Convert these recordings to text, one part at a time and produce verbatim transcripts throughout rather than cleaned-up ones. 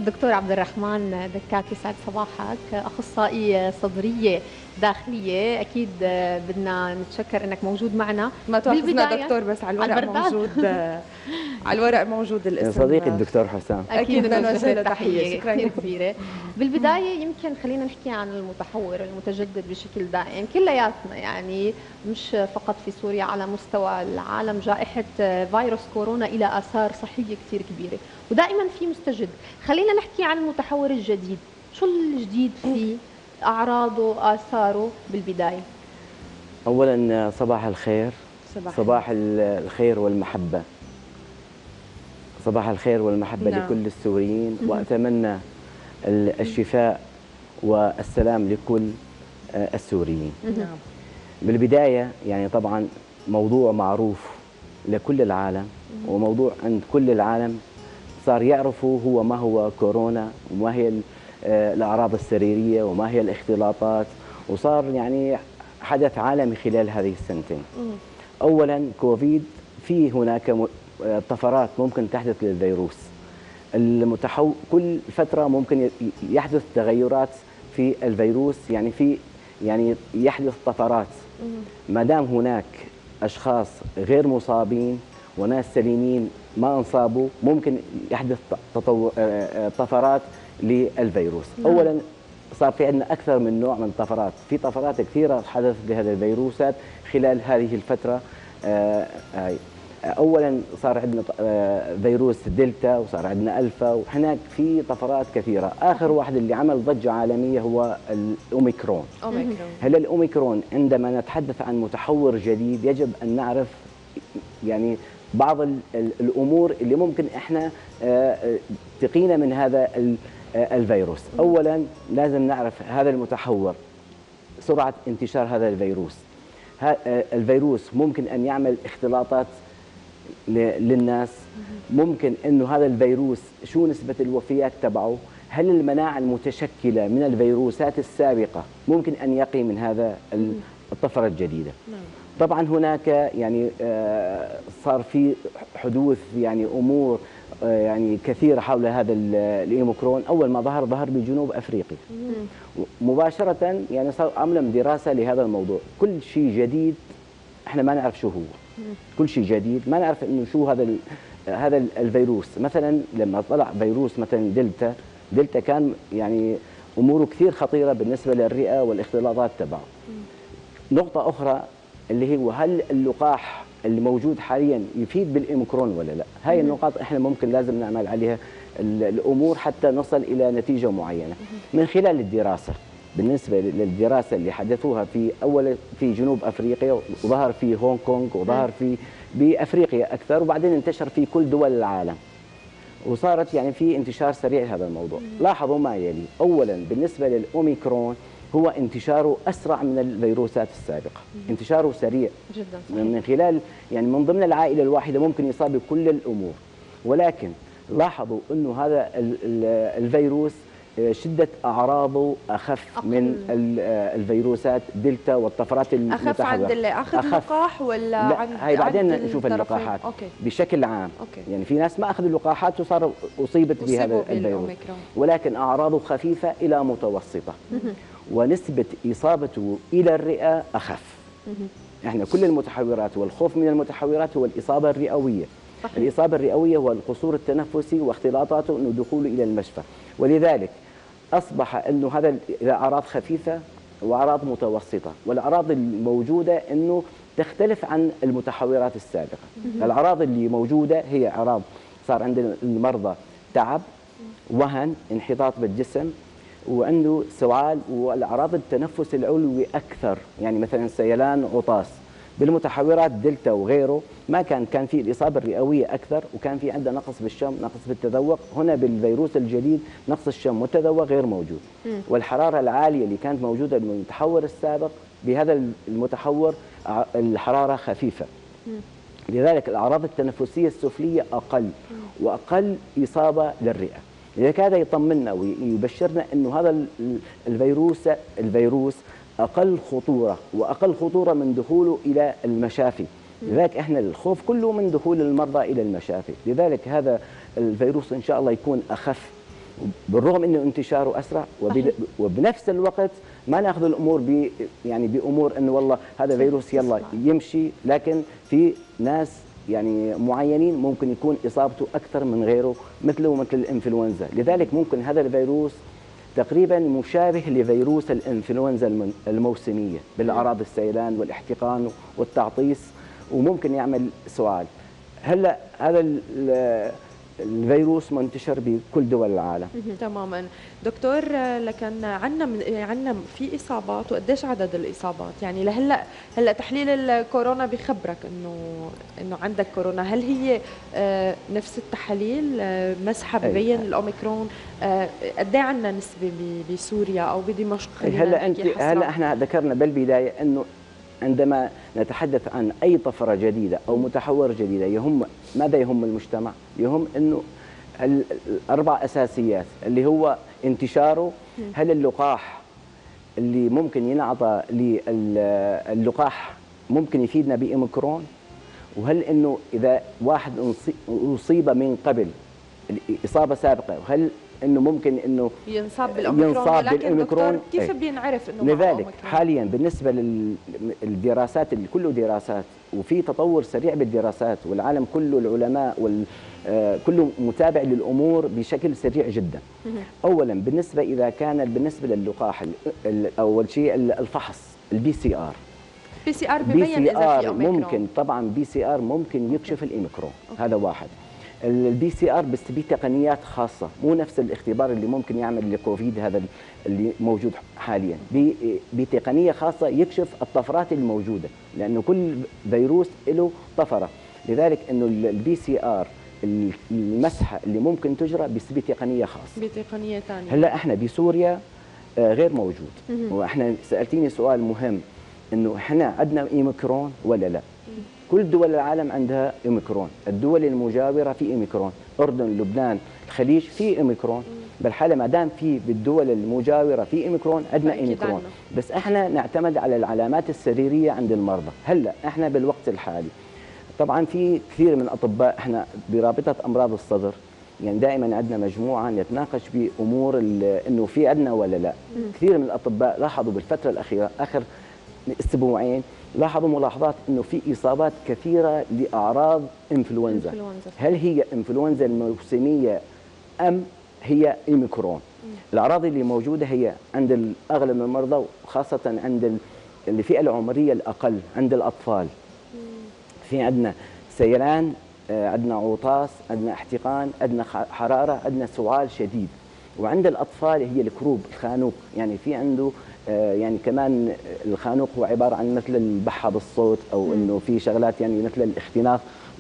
دكتور عبد الرحمن دكاك، يسعد صباحك، اخصائي صدريه داخليه. اكيد بدنا نتشكر انك موجود معنا. ما تواخذنا دكتور، بس على الورق موجود على الورق موجود الاسم صديقي الدكتور حسام. اكيد بنوجه له تحيه كثير كبيره. بالبدايه يمكن خلينا نحكي عن المتحور المتجدد بشكل دائم كلياتنا، يعني مش فقط في سوريا، على مستوى العالم. جائحه فيروس كورونا إلى آثار صحيه كثير كبيره، ودائما في مستجد. خلينا نحكي عن المتحور الجديد، شو الجديد فيه، أعراضه، آثاره بالبداية؟ أولا صباح الخير. صباح, صباح الخير والمحبة. صباح الخير والمحبة نعم. لكل السوريين، وأتمنى الشفاء والسلام لكل السوريين. نعم. بالبداية يعني طبعا موضوع معروف لكل العالم، وموضوع عند كل العالم صار يعرفوا هو ما هو كورونا، وما هي الأعراض السريرية، وما هي الاختلاطات، وصار يعني حدث عالمي خلال هذه السنتين. أولا كوفيد، في هناك طفرات ممكن تحدث للفيروس المتحو كل فترة ممكن يحدث تغيرات في الفيروس، يعني في يعني يحدث طفرات. ما دام هناك أشخاص غير مصابين وناس سليمين ما انصابوا، ممكن يحدث تطور طفرات للفيروس. اولا صار في عندنا اكثر من نوع من الطفرات، في طفرات كثيره حدثت لهذه الفيروسات خلال هذه الفتره. اولا صار عندنا فيروس دلتا، وصار عندنا الفا، وهناك في طفرات كثيره. اخر واحد اللي عمل ضجه عالميه هو الاوميكرون. هلا الاوميكرون عندما نتحدث عن متحور جديد يجب ان نعرف يعني بعض الامور اللي ممكن احنا تقينا من هذا الفيروس. اولا لازم نعرف هذا المتحور سرعه انتشار هذا الفيروس. الفيروس ممكن ان يعمل اختلاطات للناس، ممكن انه هذا الفيروس شو نسبه الوفيات تبعه، هل المناعه المتشكله من الفيروسات السابقه ممكن ان يقي من هذا الطفره الجديده. طبعا هناك يعني صار في حدوث يعني امور يعني كثيره حول هذا الاوميكرون. اول ما ظهر ظهر بجنوب افريقيا مباشره، يعني صار عملوا دراسه لهذا الموضوع. كل شيء جديد احنا ما نعرف شو هو، كل شيء جديد ما نعرف انه شو هذا هذا الفيروس. مثلا لما طلع فيروس مثلا دلتا، دلتا كان يعني اموره كثير خطيره بالنسبه للرئه والاختلاطات تبعه. نقطه اخرى اللي هو هل اللقاح اللي موجود حاليا يفيد بالاوميكرون ولا لا؟ هاي النقاط احنا ممكن لازم نعمل عليها الامور حتى نصل الى نتيجه معينه من خلال الدراسه. بالنسبه للدراسه اللي حدثوها في اول في جنوب افريقيا، وظهر في هونغ كونغ، وظهر في بافريقيا اكثر، وبعدين انتشر في كل دول العالم، وصارت يعني في انتشار سريع هذا الموضوع. لاحظوا ما يلي. اولا بالنسبه للاوميكرون هو انتشاره اسرع من الفيروسات السابقه، انتشاره سريع جدا من خلال يعني من ضمن العائله الواحده ممكن يصاب بكل الامور. ولكن لاحظوا انه هذا الفيروس شده اعراضه اخف أقل. من الفيروسات دلتا والطفرات المتحوره. اخف عند اللي اخذ اللقاح ولا عند هاي بعدين نشوف اللقاحات أوكي. بشكل عام أوكي. يعني في ناس ما اخذوا اللقاحات وصار اصيبت بهذا الفيروس، ولكن اعراضه خفيفه الى متوسطه، ونسبة إصابته إلى الرئة أخف. احنا كل المتحورات، والخوف من المتحورات هو الإصابة الرئوية. صحيح. الإصابة الرئوية هو القصور التنفسي واختلاطاته انه دخوله إلى المشفى، ولذلك أصبح أنه هذا أعراض خفيفة وأعراض متوسطة، والأعراض الموجودة أنه تختلف عن المتحورات السابقة. الأعراض اللي موجودة هي أعراض صار عند المرضى تعب، وهن، انحطاط بالجسم، وعنده سعال، والاعراض التنفس العلوي اكثر، يعني مثلا سيلان، عطاس. بالمتحورات دلتا وغيره ما كان كان في الاصابه الرئويه اكثر، وكان في عندنا نقص بالشم، نقص بالتذوق. هنا بالفيروس الجديد نقص الشم والتذوق غير موجود. م. والحراره العاليه اللي كانت موجوده بالمتحور السابق بهذا المتحور الحراره خفيفه. م. لذلك الاعراض التنفسيه السفليه اقل، واقل اصابه للرئه. لذلك هذا يطمنا ويبشرنا انه هذا الفيروس الفيروس اقل خطوره، واقل خطوره من دخوله الى المشافي. لذلك احنا الخوف كله من دخول المرضى الى المشافي. لذلك هذا الفيروس ان شاء الله يكون اخف بالرغم انه انتشاره اسرع وبنفس الوقت ما ناخذ الامور ب يعني بامور انه والله هذا فيروس يلا يمشي، لكن في ناس يعني معينين ممكن يكون اصابته اكثر من غيره مثله ومثل الانفلونزا، لذلك ممكن هذا الفيروس تقريبا مشابه لفيروس الانفلونزا الموسميه بالاعراض السيلان والاحتقان والتعطيس، وممكن يعمل سؤال هلا هذا الفيروس منتشر بكل دول العالم. تماما دكتور، لكن عندنا عندنا في اصابات، وقديش عدد الاصابات؟ يعني لهلا هلا تحليل الكورونا بخبرك انه انه عندك كورونا، هل هي نفس التحاليل مسحه ببين الاوميكرون؟ قد ايه عندنا نسبه بسوريا او بدمشق؟ هلا انت هلا احنا ذكرنا بالبدايه انه عندما نتحدث عن أي طفرة جديدة أو متحور جديدة يهم ماذا يهم المجتمع؟ يهم أنه الأربع أساسيات اللي هو انتشاره، هل اللقاح اللي ممكن ينعطى للقاح ممكن يفيدنا بأوميكرون؟ وهل أنه إذا واحد أصيب من قبل إصابة سابقة وهل انه ممكن انه ينصاب بالاوميكرون؟ ينصاب بالاوميكرون كيف ايه؟ بينعرف انه لذلك حاليا بالنسبه للدراسات اللي كله دراسات وفي تطور سريع بالدراسات، والعالم كله العلماء وال كله متابع للامور بشكل سريع جدا. اولا بالنسبه اذا كان بالنسبه للقاح اول شيء الفحص البي سي ار بي سي ار ببين اذا في اوميكرون. ممكن طبعا بي سي ار ممكن يكشف الاوميكرون، هذا واحد. البي سي ار بس بتقنيات خاصه، مو نفس الاختبار اللي ممكن يعمل لكوفيد هذا اللي موجود حاليا، بتقنيه خاصه يكشف الطفرات الموجوده، لانه كل فيروس له طفره، لذلك انه البي سي ار المسحه اللي ممكن تجرى بس بتقنيه خاصه. بتقنيه ثانيه. هلا احنا بسوريا غير موجود، واحنا سالتيني سؤال مهم انه احنا عندنا اوميكرون ولا لا؟ كل دول العالم عندها اوميكرون، الدول المجاوره في اوميكرون، اردن، لبنان، الخليج في اوميكرون، بالحاله ما دام في بالدول المجاوره في اوميكرون عندنا اوميكرون، بس احنا نعتمد على العلامات السريريه عند المرضى. هلا احنا بالوقت الحالي طبعا في كثير من الاطباء، احنا برابطه امراض الصدر يعني دائما عندنا مجموعه نتناقش بامور انه في عندنا ولا لا. كثير من الاطباء لاحظوا بالفتره الاخيره اخر اسبوعين لاحظوا ملاحظات انه في اصابات كثيره لاعراض انفلونزا. هل هي انفلونزا الموسميه ام هي اوميكرون؟ الاعراض اللي موجوده هي عند اغلب من المرضى، وخاصه عند الفئه العمريه الاقل، عند الاطفال. في عندنا سيلان، عندنا عطاس، عندنا احتقان، عندنا حراره، عندنا سعال شديد. وعند الاطفال هي الكروب، الخانوق، يعني في عنده يعني كمان الخانوق هو عباره عن مثل البحه بالصوت، او انه في شغلات يعني مثل الاختناق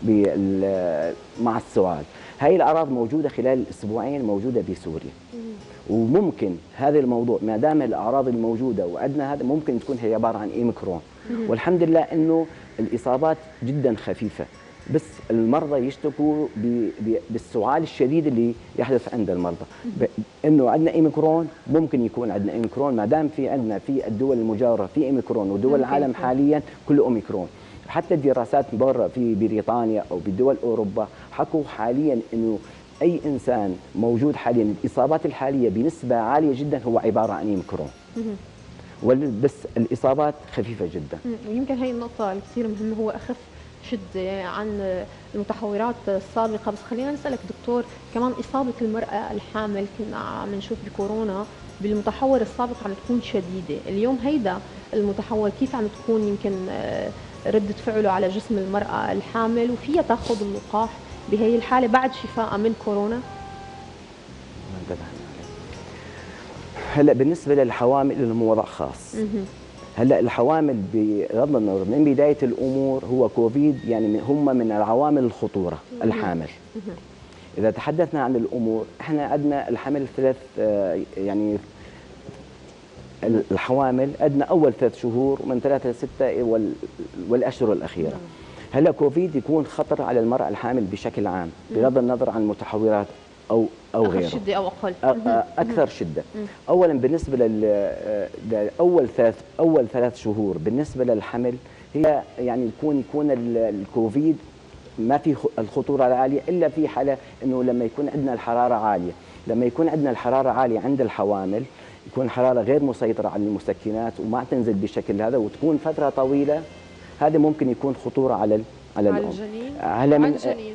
مع السعال. هاي الاعراض موجوده خلال الاسبوعين موجوده بسوريا. وممكن هذا الموضوع ما دام الاعراض الموجوده وعندنا هذا ممكن تكون هي عباره عن اوميكرون. والحمد لله انه الاصابات جدا خفيفه، بس المرضى يشتكوا بالسعال الشديد اللي يحدث عند المرضى. انه عندنا اوميكرون، ممكن يكون عندنا اوميكرون ما دام في عندنا في الدول المجاوره في اوميكرون، ودول العالم حاليا كله اوميكرون. حتى الدراسات برا في بريطانيا او بدول اوروبا حكوا حاليا انه اي انسان موجود حاليا الاصابات الحاليه بنسبه عاليه جدا هو عباره عن اوميكرون. بس الاصابات خفيفه جدا. ويمكن هي النقطه الكثير مهمه، هو اخف شدة عن المتحورات السابقة. بس خلينا نسألك دكتور، كمان إصابة المرأة الحامل كنا عم نشوف بكورونا بالمتحور السابق عم تكون شديدة، اليوم هيدا المتحور كيف عم تكون يمكن ردة فعله على جسم المرأة الحامل، وفيها تاخذ اللقاح بهي الحالة بعد شفائها من كورونا؟ هلا بالنسبة للحوامل لهم وضع خاص. هلا الحوامل بغض النظر من بدايه الامور هو كوفيد يعني هم من العوامل الخطوره الحامل. اذا تحدثنا عن الامور احنا عندنا الحمل ثلاث يعني الحوامل عندنا اول ثلاث شهور ومن ثلاثه لسته والاشهر الاخيره. هلا كوفيد يكون خطر على المراه الحامل بشكل عام بغض النظر عن متحورات او او غيره، اكثر شده او اقل، اكثر شده. اولا بالنسبه لاول ثلاث اول ثلاث شهور بالنسبه للحمل هي يعني يكون يكون الكوفيد ما في الخطوره العاليه الا في حاله انه لما يكون عندنا الحراره عاليه. لما يكون عندنا الحراره عاليه عند الحوامل، يكون الحراره غير مسيطره على المسكنات وما تنزل بالشكل هذا وتكون فتره طويله، هذا ممكن يكون خطوره على ال على, على الام الجنين على على الجنين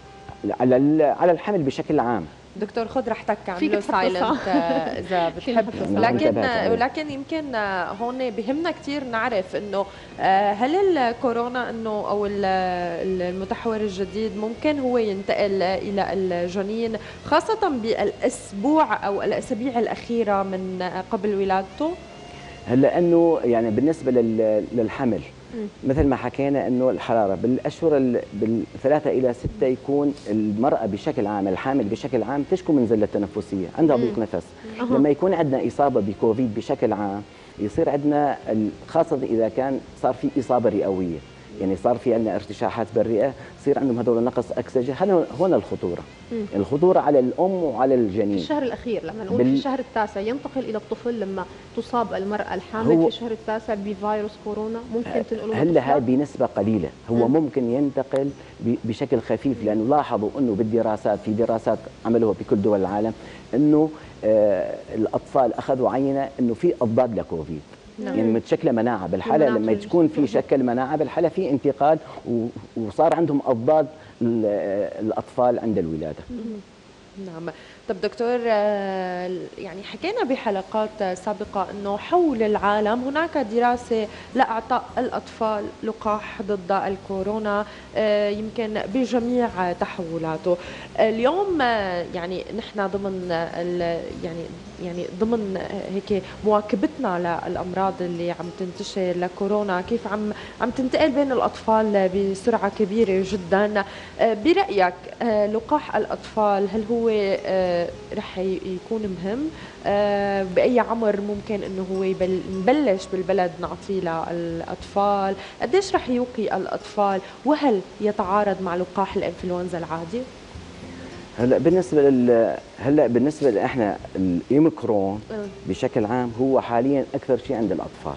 على على الحمل بشكل عام. دكتور خذ راحتك اعمله سايلنت اذا بتحب. لكن ولكن يمكن هون بهمنا كثير نعرف انه هل الكورونا انه او المتحور الجديد ممكن هو ينتقل الى الجنين خاصه بالاسبوع او الاسابيع الاخيره من قبل ولادته؟ هلا انه يعني بالنسبه للحمل مثل ما حكينا انه الحراره بالاشهر بالثلاثه الى سته يكون المراه بشكل عام الحامل بشكل عام تشكو من زله تنفسيه، عندها ضيق نفس. أه. لما يكون عندنا اصابه بكوفيد بشكل عام يصير عندنا خاصه اذا كان صار في اصابه رئويه، يعني صار في عندنا ارتشاحات بالرئه، يصير عندهم هذول نقص اكسجه، هنا هنا الخطوره. مم. الخطوره على الام وعلى الجنين. في الشهر الاخير لما نقول بال... في الشهر التاسع ينتقل الى الطفل لما تصاب المراه الحامل هو... في الشهر التاسع بفيروس كورونا ممكن تنقله هلا هاي بنسبه قليله، هو مم. ممكن ينتقل ب... بشكل خفيف، لانه لاحظوا انه بالدراسات في دراسات عملوها بكل دول العالم انه آه الاطفال اخذوا عينه انه في اضداد لكوفيد. نعم. يعني متشكله مناعه بالحاله لما تكون في شكل مناعه بالحاله في انتقال وصار عندهم اضداد الاطفال عند الولاده. نعم. طب دكتور يعني حكينا بحلقات سابقه انه حول العالم هناك دراسه لاعطاء الاطفال لقاح ضد الكورونا يمكن بجميع تحولاته. اليوم يعني نحن ضمن يعني يعني ضمن هيك مواكبتنا للامراض اللي عم تنتشر لكورونا، كيف عم عم تنتقل بين الاطفال بسرعه كبيره جدا. برايك لقاح الاطفال هل هو رح يكون مهم؟ باي عمر ممكن انه هو نبلش بالبلد نعطيه للاطفال؟ قديش رح يوقي الاطفال؟ وهل يتعارض مع لقاح الانفلونزا العادي؟ هلا بالنسبه لل هلا بالنسبه لاحنا الاوميكرون بشكل عام هو حاليا اكثر شيء عند الاطفال.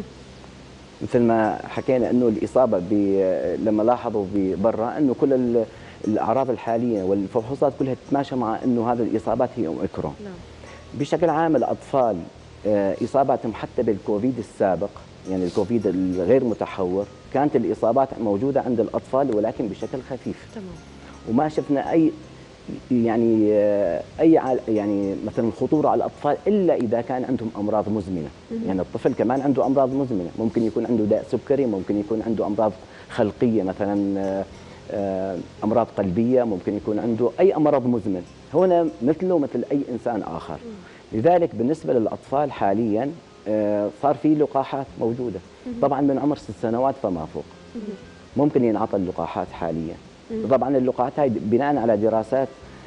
مثل ما حكينا انه الاصابه ب... لما لاحظوا برا انه كل الاعراض الحاليه والفحوصات كلها تتماشى مع انه هذه الاصابات هي اوميكرون. نعم. بشكل عام الاطفال اصاباتهم حتى بالكوفيد السابق يعني الكوفيد الغير متحور كانت الاصابات موجوده عند الاطفال ولكن بشكل خفيف. تمام. وما شفنا اي يعني اي يعني مثلا خطوره على الاطفال الا اذا كان عندهم امراض مزمنه. يعني الطفل كمان عنده امراض مزمنه، ممكن يكون عنده داء سكري، ممكن يكون عنده امراض خلقيه مثلا امراض قلبيه، ممكن يكون عنده اي امراض مزمن، هنا مثله مثل اي انسان اخر. لذلك بالنسبه للاطفال حاليا صار في لقاحات موجوده، طبعا من عمر ست سنوات فما فوق ممكن ينعطى اللقاحات حاليا. طبعا اللقاحات هاي بناء على دراسات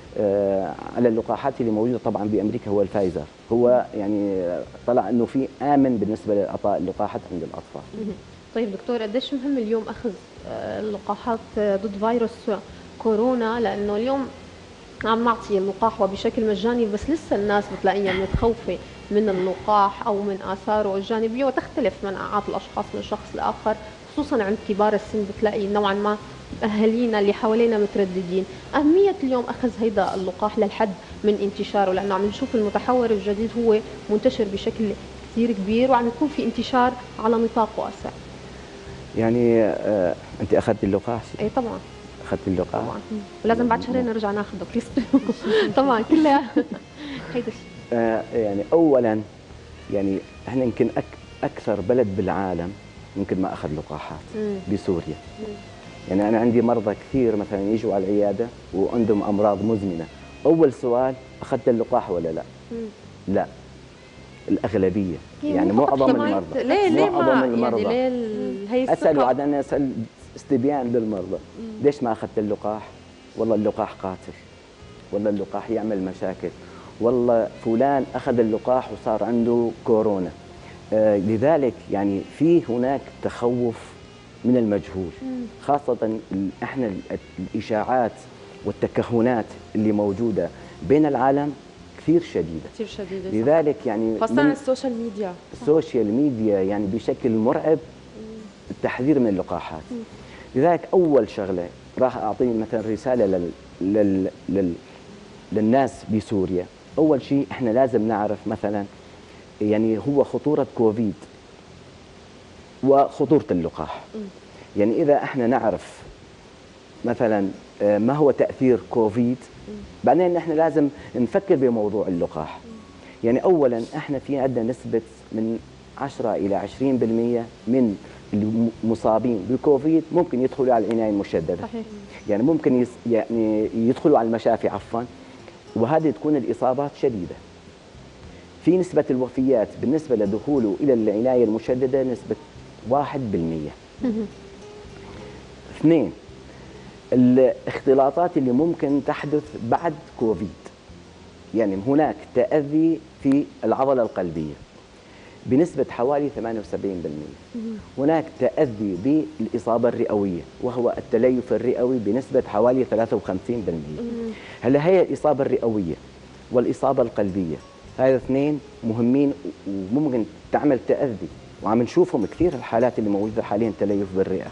على اللقاحات اللي موجوده طبعا بامريكا هو الفايزر، هو يعني طلع انه في امن بالنسبه لاعطاء اللقاحات عند الاطفال. طيب دكتور قديش مهم اليوم اخذ اللقاحات ضد فيروس كورونا؟ لانه اليوم عم نعطي اللقاح وبشكل مجاني بس لسه الناس بتلاقيها متخوفه من اللقاح او من اثاره الجانبيه، وتختلف مناعات الاشخاص من شخص لاخر، خصوصا عند كبار السن بتلاقي نوعا ما اهالينا اللي حوالينا مترددين. اهميه اليوم اخذ هيدا اللقاح للحد من انتشاره، لانه عم نشوف المتحور الجديد هو منتشر بشكل كثير كبير وعم يكون في انتشار على نطاق واسع. يعني آه انت اخذت اللقاح؟ اي طبعا اخذت اللقاح طبعا، ولازم بعد شهرين نرجع ناخذه كريستو. طبعا كلها هيدا الشيء. آه يعني اولا يعني احنا يمكن أك اكثر بلد بالعالم يمكن ما اخذ لقاحات بسوريا. مم. يعني انا عندي مرضى كثير مثلا يجوا على العياده وعندهم امراض مزمنه، اول سؤال اخذت اللقاح ولا لا؟ مم. لا الاغلبيه يعني معظم المرضى. ليه ليه ما المرضى يعني ليه هي اسال وعد انا اسال استبيان للمرضى ليش ما اخذت اللقاح؟ والله اللقاح قاتل، والله اللقاح يعمل مشاكل، والله فلان اخذ اللقاح وصار عنده كورونا. آه لذلك يعني في هناك تخوف من المجهول، خاصة احنا الاشاعات والتكهنات اللي موجودة بين العالم كثير شديدة كثير شديدة لذلك يعني خاصة السوشيال ميديا السوشيال ميديا يعني بشكل مرعب التحذير من اللقاحات. مم. لذلك أول شغلة راح أعطي مثلا رسالة لل, لل... لل... للناس بسوريا، اول شيء احنا لازم نعرف مثلا يعني هو خطوره كوفيد وخطوره اللقاح. يعني اذا احنا نعرف مثلا ما هو تاثير كوفيد، بعدين احنا لازم نفكر بموضوع اللقاح. يعني اولا احنا في عندنا نسبه من عشرة الى عشرين بالمئة من المصابين بكوفيد ممكن يدخلوا على العنايه المشدده. صحيح. يعني ممكن يس يعني يدخلوا على المشافي عفوا، وهذه تكون الاصابات شديده. في نسبه الوفيات بالنسبه لدخوله الى العنايه المشدده نسبه واحد بالمئة. اثنين، الاختلاطات اللي ممكن تحدث بعد كوفيد. يعني هناك تأذي في العضلة القلبية بنسبة حوالي ثمانية وسبعين بالمئة. هناك تأذي بالإصابة الرئوية وهو التليف الرئوي بنسبة حوالي ثلاثة وخمسين بالمئة. هلا هي الإصابة الرئوية والإصابة القلبية، هذا اثنين مهمين وممكن تعمل تأذي، وعم نشوفهم كثير الحالات اللي موجودة حاليا تليف بالرئة.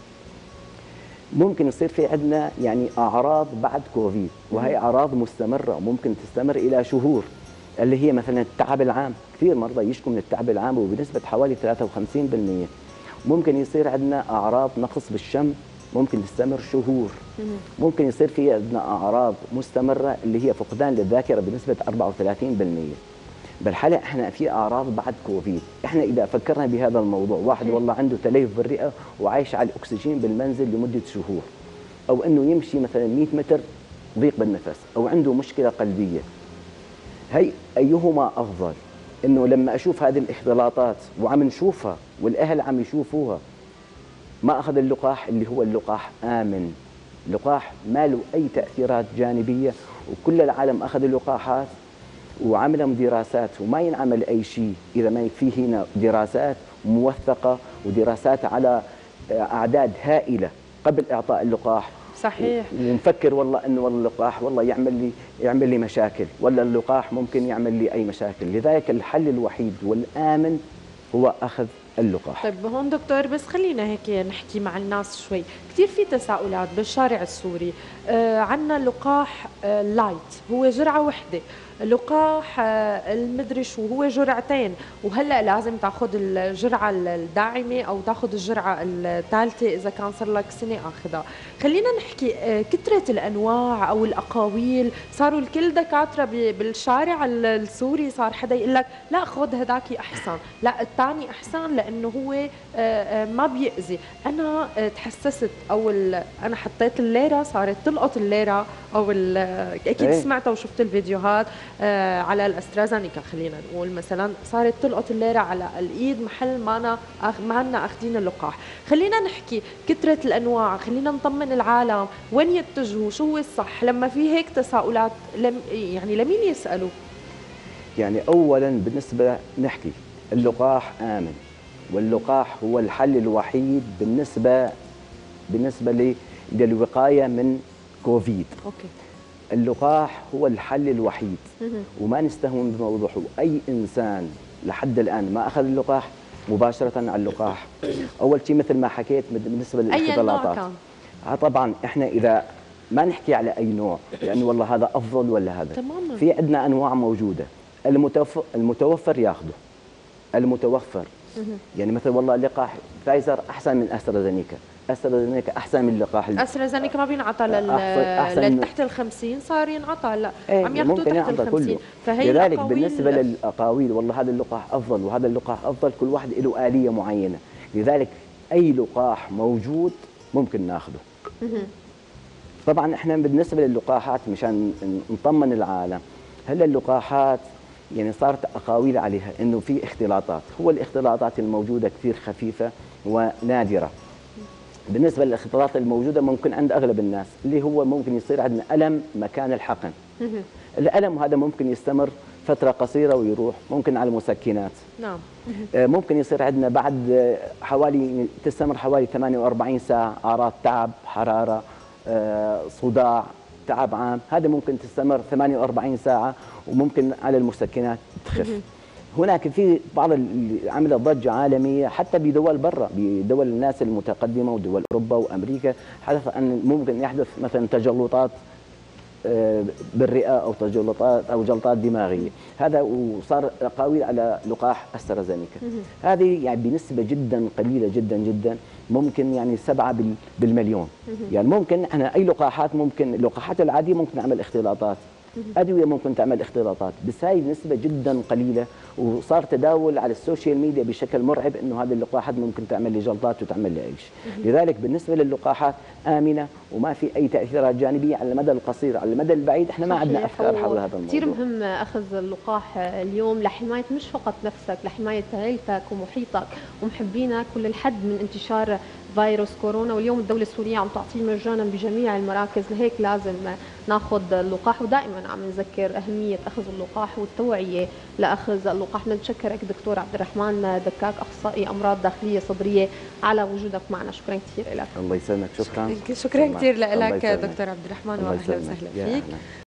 ممكن يصير في عندنا يعني أعراض بعد كوفيد، وهي أعراض مستمرة وممكن تستمر إلى شهور، اللي هي مثلا التعب العام. كثير مرضى يشكوا من التعب العام وبنسبة حوالي ثلاثة وخمسين بالمئة. ممكن يصير عندنا أعراض نقص بالشم ممكن تستمر شهور. ممكن يصير في عندنا أعراض مستمرة اللي هي فقدان للذاكرة بنسبة أربعة وثلاثين بالمئة. بالحالة احنا في أعراض بعد كوفيد. احنا إذا فكرنا بهذا الموضوع، واحد والله عنده تليف بالرئة وعايش على الأكسجين بالمنزل لمدة شهور، أو أنه يمشي مثلا مئة متر ضيق بالنفس، أو عنده مشكلة قلبية، هي أيهما أفضل؟ إنه لما أشوف هذه الاختلاطات وعم نشوفها والأهل عم يشوفوها ما أخذ اللقاح، اللي هو اللقاح آمن، لقاح ما له أي تأثيرات جانبية، وكل العالم أخذ اللقاحات وعملوا دراسات وما ينعمل أي شيء إذا ما في هنا دراسات موثقة ودراسات على أعداد هائلة قبل إعطاء اللقاح. صحيح. ونفكر والله انه والله اللقاح والله يعمل لي يعمل لي مشاكل، ولا اللقاح ممكن يعمل لي اي مشاكل، لذلك الحل الوحيد والامن هو اخذ اللقاح. طيب هون دكتور بس خلينا هيك نحكي مع الناس شوي، كثير في تساؤلات بالشارع السوري. آه عندنا لقاح آه لايت هو جرعه وحده، لقاح آه المدري شو هو جرعتين، وهلا لازم تاخذ الجرعه الداعمه او تاخذ الجرعه الثالثه اذا كان صار لك سنه اخذها. خلينا نحكي آه كثره الانواع او الاقاويل، صاروا الكل دكاتره بالشارع السوري صار حدا يقول لك لا خذ هداكي احسن، لا الثاني احسن لانه هو آه آه ما بيأذي. انا آه تحسست او انا حطيت الليره صارت تلقط الليره او اكيد ايه؟ سمعتها وشفت الفيديوهات آه على الاسترازينيكا، خلينا نقول مثلا صارت تلقط الليره على الايد محل ما انا ما عنا اخذين اللقاح. خلينا نحكي كثره الانواع، خلينا نطمن العالم وين يتجهوا، شو هو الصح لما في هيك تساؤلات، لم يعني لمين يسالوا؟ يعني اولا بالنسبه نحكي اللقاح امن، واللقاح هو الحل الوحيد بالنسبه بالنسبه للوقايه من كوفيد. اوكي. اللقاح هو الحل الوحيد وما نستهون بموضوعه. اي انسان لحد الان ما اخذ اللقاح مباشره على اللقاح. اول شيء مثل ما حكيت بالنسبه للاختلاطات، اه طبعا احنا اذا ما نحكي على اي نوع لانه والله هذا افضل ولا هذا، تماما. في عندنا انواع موجوده، المتوفر المتوفر ياخذه، المتوفر يعني مثل والله لقاح فايزر احسن من استرازينيكا، استرازينيكا احسن من لقاح استرازينيكا ما بينعطى لل تحت ال خمسين، صار ينعطى لا ايه عم ياخذوه تحت ال خمسين. فهي لذلك بالنسبه للاقاويل والله هذا اللقاح افضل وهذا اللقاح افضل، كل واحد له اليه معينه، لذلك اي لقاح موجود ممكن ناخذه. طبعا احنا بالنسبه للقاحات مشان نطمن العالم، هلا اللقاحات يعني صارت اقاويل عليها انه في اختلاطات، هو الاختلاطات الموجوده كثير خفيفه ونادره. بالنسبه للاختلاطات الموجوده ممكن عند اغلب الناس اللي هو ممكن يصير عندنا الم مكان الحقن. الالم هذا ممكن يستمر فتره قصيره ويروح، ممكن على المسكنات. نعم. ممكن يصير عندنا بعد حوالي تستمر حوالي ثمانية وأربعين ساعه اعراض تعب، حراره، صداع، تعب عام، هذا ممكن تستمر ثمانية وأربعين ساعه وممكن على المسكنات تخف. هناك في بعض اللي عملت ضجه عالميه حتى بدول برا، بدول الناس المتقدمه ودول اوروبا وامريكا، حدث ان ممكن يحدث مثلا تجلطات بالرئه او تجلطات او جلطات دماغيه، هذا وصار قوي على لقاح استرازينيكا. هذه يعني بنسبه جدا قليله جدا جدا، ممكن يعني سبعة بالمليون. يعني ممكن احنا اي لقاحات، ممكن اللقاحات العاديه ممكن نعمل اختلاطات، ادويه ممكن تعمل اختلاطات، بس هاي نسبه جدا قليله، وصار تداول على السوشيال ميديا بشكل مرعب انه هذه اللقاحات ممكن تعمل لي جلطات وتعمل لي ايش. لذلك بالنسبه للقاحات امنه وما في اي تاثيرات جانبيه على المدى القصير، على المدى البعيد احنا ما عندنا افكار حول هذا الموضوع. كثير مهم اخذ اللقاح اليوم لحمايه مش فقط نفسك، لحمايه عائلتك ومحيطك ومحبينك وللحد من انتشار فيروس كورونا. واليوم الدولة السورية عم تعطيه مجانا بجميع المراكز، لهيك لازم ناخذ اللقاح، ودائما عم نذكر أهمية أخذ اللقاح والتوعية لأخذ اللقاح. نتشكرك دكتور عبد الرحمن دكاك، أخصائي أمراض داخلية صدرية، على وجودك معنا. شكرا كثير لك. الله يسلمك. شكرا شكرا كثير لك دكتور عبد الرحمن، واهلا وسهلا فيك.